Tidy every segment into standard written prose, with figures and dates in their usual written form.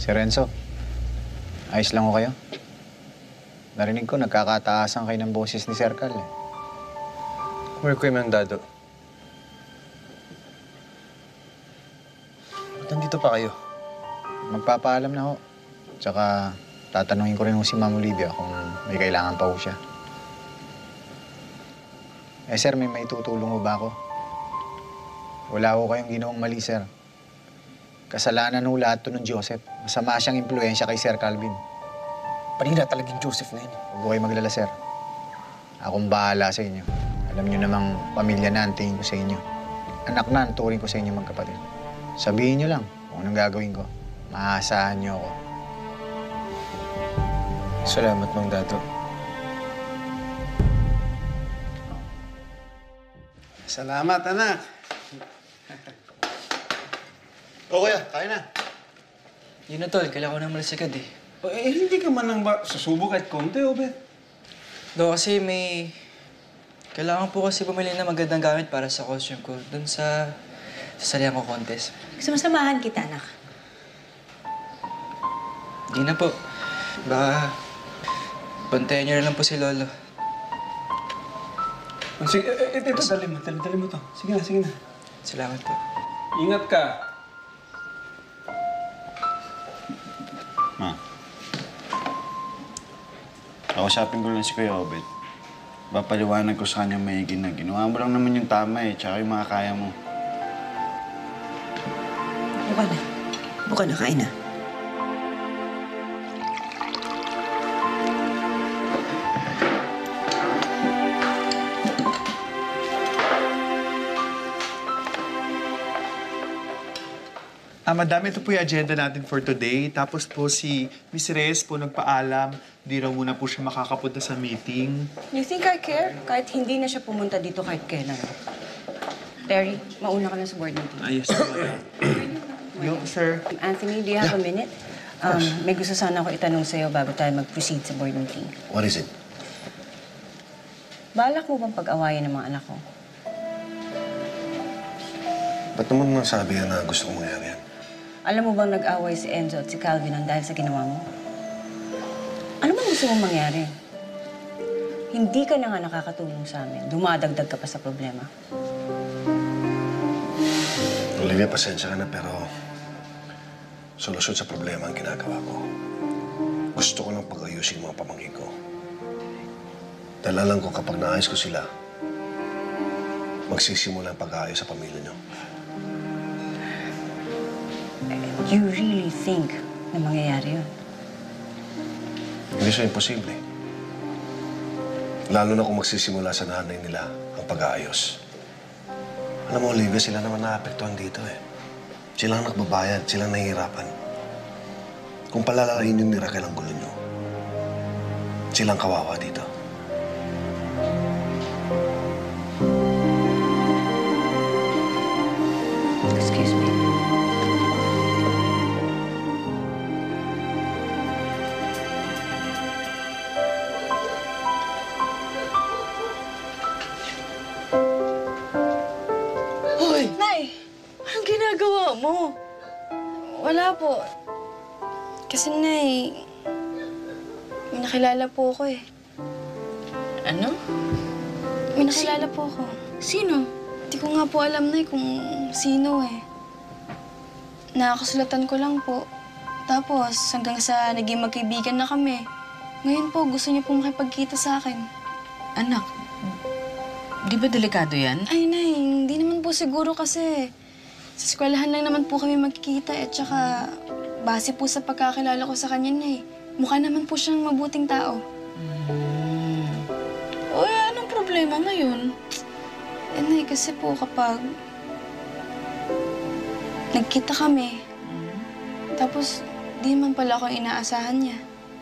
Si Renzo, ayos lang ko kayo? Narinig ko, nagkakataasan kayo ng boses ni Sir Carl eh. Where ko yung mandado? Ba't nandito pa kayo? Magpapaalam na ho. Tsaka tatanungin ko rin ho si Ma'am Olivia kung may kailangan pa ho siya. Eh sir, may maitutulong ho ba ako? Wala ho kayong ginawang mali, sir. Kasalanan ho lahat to ng Joseph. Masama siyang impluensya kay Sir Calvin. Panira talagang Joseph na yun. Huwag ho kayo maglala, sir. Akong bahala sa inyo. Alam niyo namang pamilya na ang tingin ko sa inyo. Anak na ang turing ko sa inyo magkapatid. Sabihin niyo lang kung anong gagawin ko. Maasahan niyo ako. Salamat, Mang Dado. Salamat, anak. O kuya, kaya na. Yun na, tol. Kailangan ko na malas agad eh. Hindi ka man lang ba susubok kahit konti, o be? Do, kasi may... Kailangan po kasi bumili ng magandang gamit para sa costume ko dun sa sasalihan ko contest. Gusto mo samahan kita, anak? Di na po. Baka... Bantayan niyo na lang po si Lolo. Sige, ito, dali mo to. Sige na. Salamat po. Ingat ka. Ma, kausapin ko lang si Kuya Obet. Papaliwanag ko sa kanya maigi na ginawa mo lang naman yung tama eh, tsaka yung mga kaya mo. Buka na, kain na. Madami, ito po yung agenda natin for today. Tapos po si Miss Reyes po nagpaalam. Di raw muna po siya makakapunta sa meeting. You think I care? Kahit hindi na siya pumunta dito kahit kailan. Terry, mauna ka na sa board meeting. Ayos po. Yung, sir. Anthony, do you have a minute? May gusto sana ako itanong sa'yo bago tayo mag-proceed sa board meeting. What is it? Balak mo bang pag-awayan ng mga anak ko? Ba't naman masabi yan na gusto kong mangyari yan? Alam mo bang nag-away si Enzo at si Calvin ang dahil sa ginawa mo? Ano bang gusto mong mangyari? Hindi ka na nga nakakatulong sa amin. Dumadagdag ka pa sa problema. Olivia, pasensya ka na pero solusyon sa problema ang ginagawa ko. Gusto ko lang pag-ayusin mga pamangkin ko. Dahil alam ko kapag naayos ko sila, magsisimula ang pag-aayos sa pamilya niyo. You really think na mangyayari yun? Hindi siya imposible. Lalo na kung magsisimula sa nanay nila ang pag-aayos. Alam mo, Olivia, sila naman naapektuhan dito eh. Silang nagbabayad, silang nahihirapan. Kung palalalahin yung miracle ang gulo nyo, silang kawawa dito. Excuse me. Hoy! Nay! Anong ginagawa mo? Wala po. Kasi, Nay, may nakilala po ako eh. Ano? May nakilala po ako. Sino? Hindi ko nga po alam, Nay, kung sino eh. Nakakasulatan ko lang po. Tapos, hanggang sa naging magkaibigan na kami. Ngayon po, gusto niya po makipagkita sa akin. Anak, di ba delikado yan? Ay, Nay, hindi naman po siguro kasi sa eskwelahan lang naman po kami magkikita at saka base po sa pagkakilala ko sa kanya, Nay. Mukha naman po siyang mabuting tao. Uy, anong problema ngayon? Eh, Nay, kasi po kapag nagkita kami, tapos di man pala ako inaasahan niya.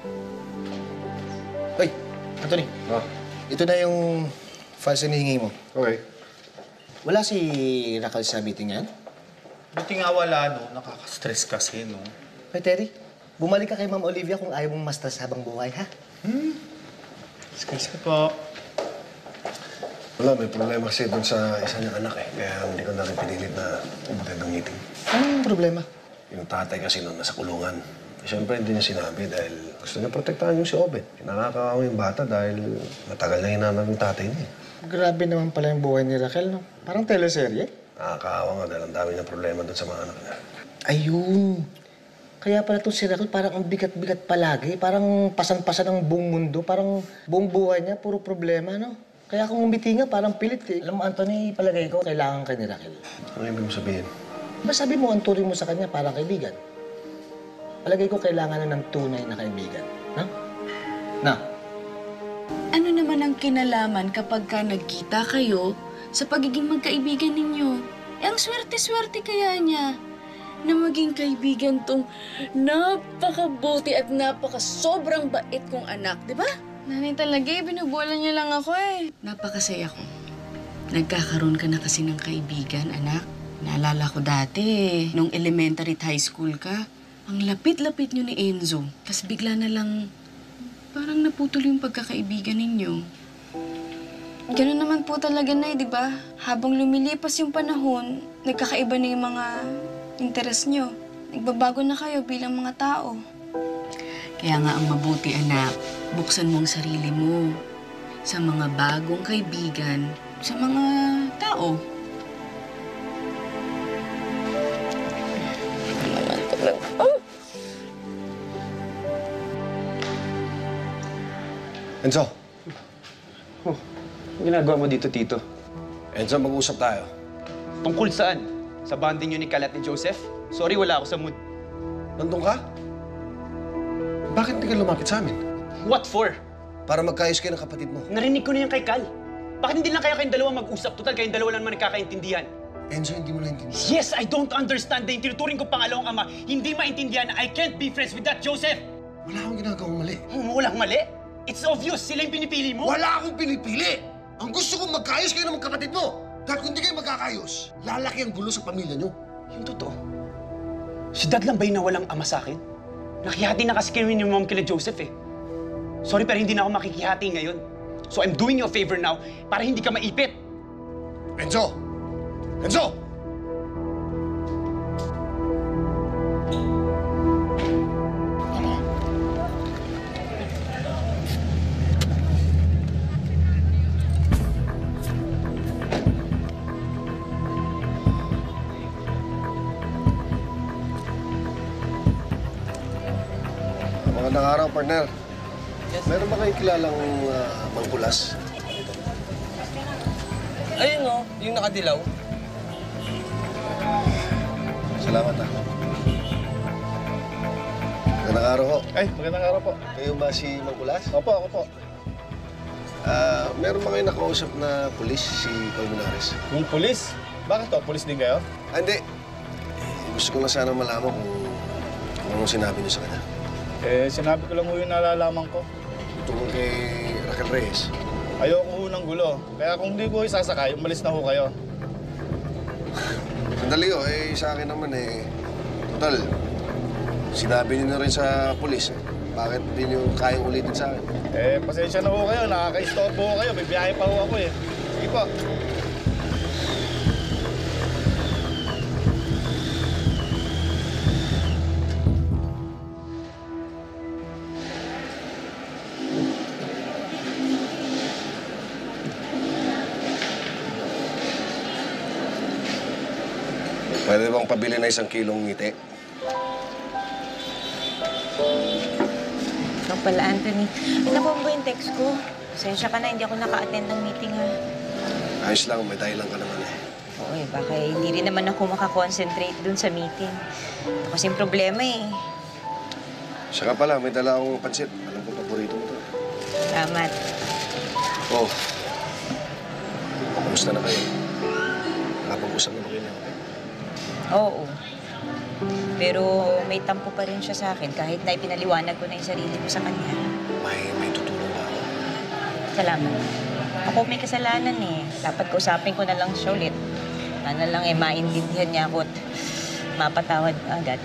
Hoy, Anthony. Ito na yung files na hinihingi mo. Okay. Wala si Raquel sa meeting yan? Buti nga wala, no? Nakaka-stress kasi, no? Hoy, Terry. Bumalik ka kay Ma'am Olivia kung ayaw mong ma-stress habang buhay, ha? Excuse me po. Wala, may problema kasi doon sa isa niyang anak eh. Kaya hindi ko na rin pinilit na umutin ng meeting. Anong problema? Yung tatay kasi noon nasa kulungan. Siyempre, hindi niya sinabi dahil gusto niya protektahan yung si Obet. Kinakakawa yung bata dahil matagal na hinanap yung tatay niya. Grabe naman pala yung buhay ni Raquel, no? Parang teleserye. Nakakaawa nga dahil ang dami niyang problema doon sa mga anak niya. Ayun. Kaya pala itong si Raquel parang ang bigat-bigat palagi. Parang pasan-pasan ang buong mundo. Parang buong buhay niya, puro problema, no? Kaya kung umiti nga, parang pilit eh. Alam mo, Anthony, palagay ko, kailangan ka ni Raquel. Ano ibig mo sabihin? Ba sabi mo, ang turing mo sa kanya parang kaibigan? Palagay ko, kailangan na ng tunay na kaibigan. No? No? Ano naman ang kinalaman kapag ka nagkita kayo sa pagiging magkaibigan ninyo? Eh, ang swerte-swerte kaya niya na maging kaibigan tong napakabuti at napaka-sobrang bait kong anak, di ba? Nanay talaga eh, binubulan niyo lang ako eh. Napakasaya ko. Nagkakaroon ka na kasi ng kaibigan, anak. Naalala ko dati, nung elementary at high school ka, ang lapit-lapit niyo ni Enzo. Tapos bigla na lang, parang naputol yung pagkakaibigan ninyo. Ganun naman po talaga, Nay, di ba? Habang lumilipas yung panahon, nagkakaiba na yung mga interes nyo. Nagbabago na kayo bilang mga tao. Kaya nga ang mabuti, anak, buksan mo ang sarili mo sa mga bagong kaibigan, sa mga tao. Enzo! Oh, ang ginagawa mo dito, Tito? Enzo, mag-usap tayo. Tungkol saan? Sa bonding niyo ni Cal at ni Joseph? Sorry, wala ako sa mood. Nandun ka? Bakit hindi ka lumapit sa amin? What for? Para magkaayos kayo ng kapatid mo. Narinig ko na yan kay Cal. Bakit hindi lang kayong dalawa mag-usap? Total, kayong dalawa lang naman nagkakaintindihan. Enzo, hindi mo lang intindihan. Yes, I don't understand na yung tinuturing ko pangalawang ama. Hindi maintindihan na I can't be friends with that Joseph. Wala akong ginagawang mali. Walang mali. It's obvious. Sila yung pinipili mo. Wala akong pinipili! Ang gusto kong magkaayos kayo ng mga kapatid mo. Dahil kung hindi kayo magkakaayos, lalaki ang gulo sa pamilya niyo. Yung totoo. Si Dad lang ba yung nawalang ama sa akin? Nakihati na kasi kayo yung mom kila Joseph eh. Sorry, pero hindi na ako makikihati ngayon. So I'm doing you a favor now para hindi ka maipit. Enzo! Enzo! Magandang araw, partner. Meron ba kayong kilalang mangkulas? Ayun o, yung nakadilaw. Salamat, ha. Magandang araw ho. Ay, magandang araw po. Kayo ba si Mangkulas? Opo, ako po. Meron ba kayong nakausap na pulis, si Colmenares? Yung pulis? Bakit to? Pulis din kayo? Hindi. Gusto ko lang sana malaman kung anong sinabi niyo sa kanya. Eh, sinabi ko lang ho yung nalalaman ko. Tungkol kay Raquel Reyes. Ayoko ho ng gulo. Kaya kung hindi ko isasakay, umalis na ho kayo. Sandali ho, sa akin naman total, sinabi niyo na rin sa pulis. Bakit hindi niyo kayang ulitin sa akin? Eh, pasensya na ho kayo. Nakaka-istorbo ho kayo. May biyahe pa ho ako eh. Sige po. Pwede bang pabili na 1 kilong ngiti? Ikaw pala, Anthony. Inabuhan mo yung text ko. Pasensya ka na, hindi ako naka-attend ng meeting, ha? Ayos lang, may dahilan ka naman eh. Oo eh, baka hindi rin naman ako makakonsentrate dun sa meeting. Ito kasing problema eh. Saka pala, may dala akong pansit. Alam ko, paborito mo to. Salamat. Oh. Kamusta na kayo? Nakapag-usap na ba kayo? Oo. Pero may tampo pa rin siya sa akin kahit na ipinaliwanag ko na yung sarili ko sa kanya. May tutulong ba ako? Salamat. Ako may kasalanan eh. Dapat kausapin ko na lang siya ulit. Sana lang maintindihan niya ako at mapatawad agad.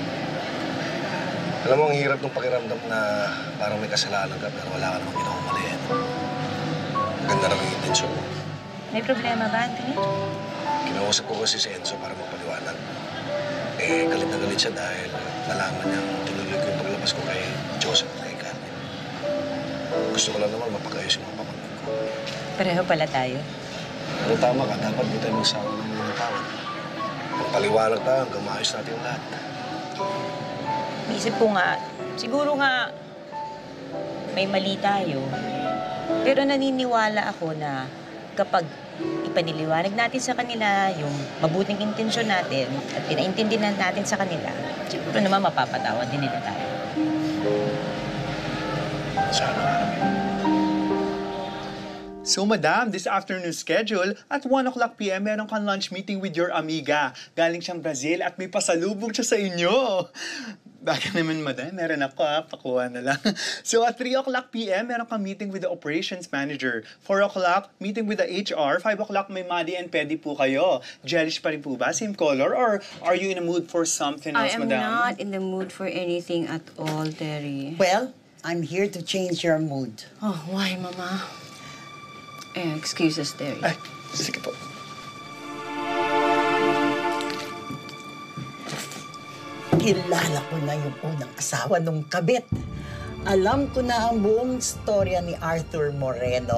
Alam mo, ang hirap ng pakiramdam na parang may kasalanan ka pero wala ka namang ginawang mali. Ganda naman yung intensyon mo. May problema ba, Anthony? Kinausap ko kasi si Enzo para magpaliwanag. Galit na galit siya dahil nalaman niya tinuloy ko yung paglabas ko kay Joseph at kay Carmen. Gusto ko lang naman mapag-ayos yung mga pamangkin ko. Pareho pala tayo. Pero tama ka, dapat di tayo magsawa ng mga tawad. Magpaliwanag tayo hanggang maayos natin yung lahat. Isip ko nga, siguro nga may mali tayo. Pero naniniwala ako na kapag ipaniliwanag natin sa kanila yung mabuting intensyon natin at pinaintindihan natin sa kanila, siguro naman mapapatawad din nila tayo. Sana nga. So, madam, this afternoon schedule, at 1 o'clock p.m., meron kang lunch meeting with your amiga. Galing siyang Brazil at may pasalubong siya sa inyo. Baka naman, madam, meron ako pakuha na lang. So, at 3 o'clock p.m., meron kang meeting with the operations manager. 4 o'clock, meeting with the HR. 5 o'clock, may Maddie and Pedi po kayo. Jellish pa rin po ba? Same color? Or are you in a mood for something else, madam? I am not in the mood for anything at all, Terry. Well, I'm here to change your mood. Oh, why, Mama? Excuses, Terry. Ay, sige po. Kilala ko na yung unang asawa nung kabit. Alam ko na ang buong storya ni Arthur Moreno.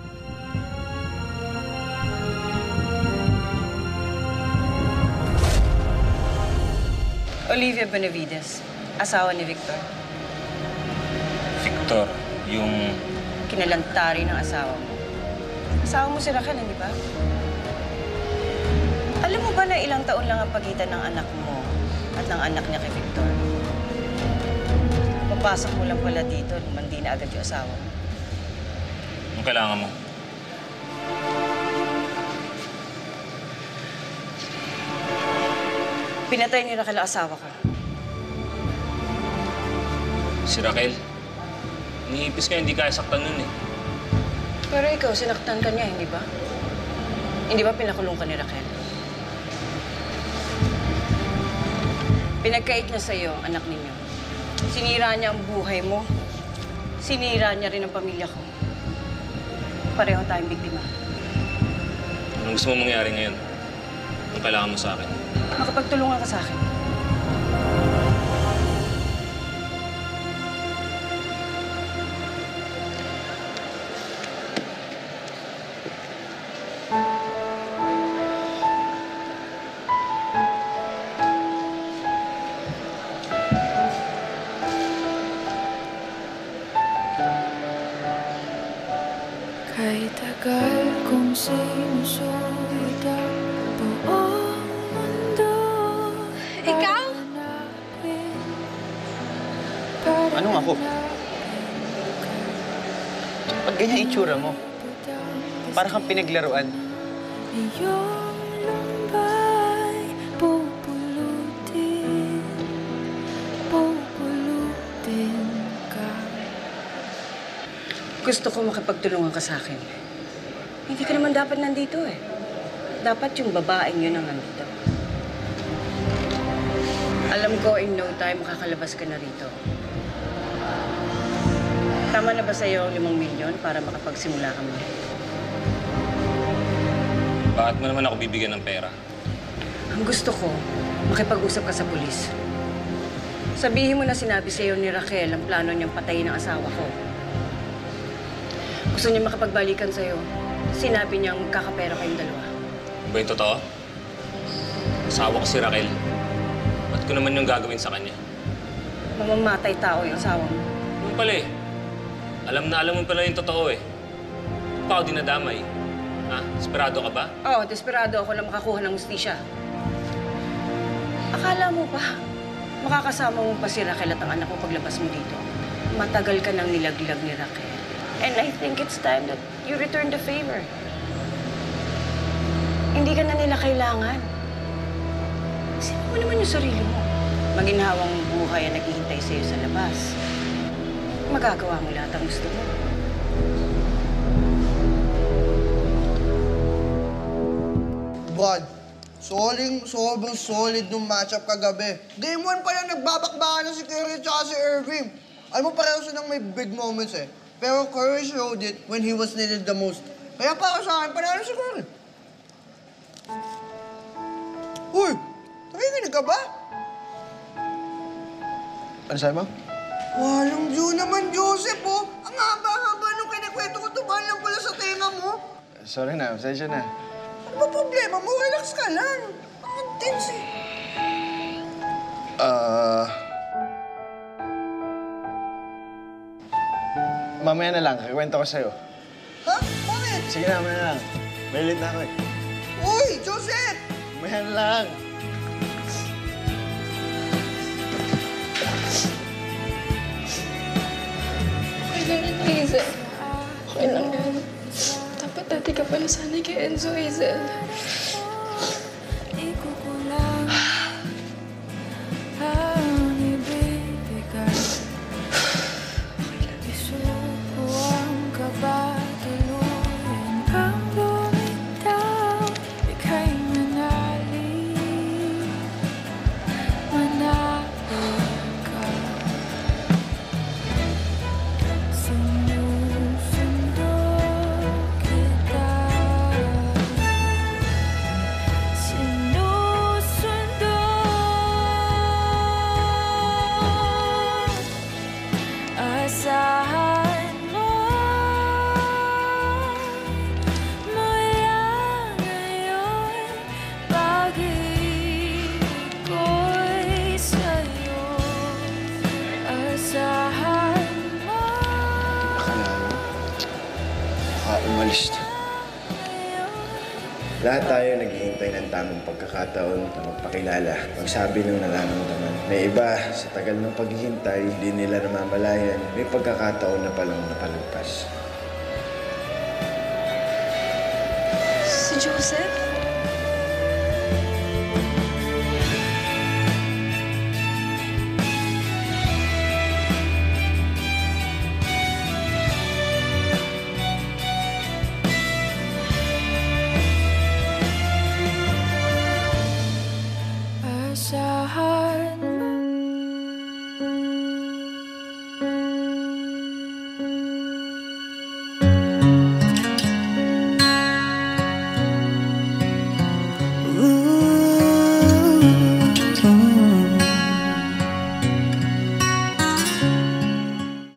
Olivia Benavides, asawa ni Victor. Victor, yung... Kinalantari ng asawa mo. Asawa mo si Raquel, hindi ba? Alam mo ba na ilang taon lang ang pagitan ng anak mo at ng anak niya kay Victor? Papasok mo lang pala dito, lumandi na agad yung asawa mo. Anong kailangan mo? Pinatay ni Raquel ang asawa ko. Si Raquel? Niipis ka, hindi kaya saktan nun eh. Pero ikaw, sinaktan ka niya, hindi ba? Hindi ba pinakulong ka ni Raquel? Pinagkait niya sa'yo, anak ninyo. Sinira niya ang buhay mo. Sinira niya rin ang pamilya ko. Pareho tayong biktima. Anong gusto mo mangyari ngayon? Anong kailangan mo sa akin? Makapagtulungan ka sa akin. Kay tagal kong sinusulit ang buong mundo. Ikaw? Anong ako? Ba't ganyan itsura mo? Para kang pinaglaruan. Iyong lumbay, pupulutin ka. Gusto ko makipagtulungan ka sa akin. Hindi ka naman dapat nandito eh. Dapat yung babaeng yun ang nandito. Alam ko, in no time, makakalabas ka na rito. Tama na ba sa'yo ang 5 milyon para makapagsimula ka mo? Bakit mo naman ako bibigyan ng pera? Ang gusto ko, makipag-usap ka sa pulis. Sabihin mo na sinabi sa'yo ni Raquel ang plano niyang patayin ang asawa ko. Gusto niya makapagbalikan sa'yo. Sinabi niyang magkakapera kayong dalawa. Ba yung totoo? Asawa ko si Raquel. Ba't ko naman yung gagawin sa kanya? Mamamatay tao yung asawa mo. Yung pala eh. Alam mo pala yung totoo eh. Pa ako dinadamay. Ha? Desperado ka ba? Oo, desperado ako na makakuha ng hustisya. Akala mo pa, makakasama mo pa si Raquel at ang anak mo paglabas mo dito. Matagal ka nang nilaglag ni Raquel. And I think it's time that you return the favor. Hindi ka na nila kailangan. Isipin mo naman yung sarili mo. Maginhawang buhay ang naghihintay sa'yo sa labas. Magagawa mo lahat ang gusto mo. Brad, sobrang solid nung matchup kagabi. Game 1 pa lang nagbabakbakan na si Curry at si Irving. Alam mo, pareho silang may big moments eh. Pero Curry showed it when he was needed the most. Kaya para sa akin, panalo si Curry. Uy! Nakikinig ka ba? Ano sabi mo? Walang Diyo naman, Joseph, oh. Ang haba-haba nung kinikwento ko, tumahan lang pala sa tenga mo. Sorry na, pasensya na. Ano ba problema mo? Relax ka lang. Ang tense eh. Mamaya na lang, kikwento ko sa'yo. Ha? Bakit? Sige na, mamaya na lang. May late na ako eh. Uy, Joseph! Mamaya na lang. Okay lang yan, Hazel. Okay lang yan. Dapat dati ka pala sanay kay Enzo, Hazel. Umalis na. Lahat tayo naghihintay ng tamang pagkakataon na magpakilala, magsabi ng nararamdaman. May iba, sa tagal ng paghihintay, hindi nila namamalayan, may pagkakataon na palang napalagpas. Si Joseph?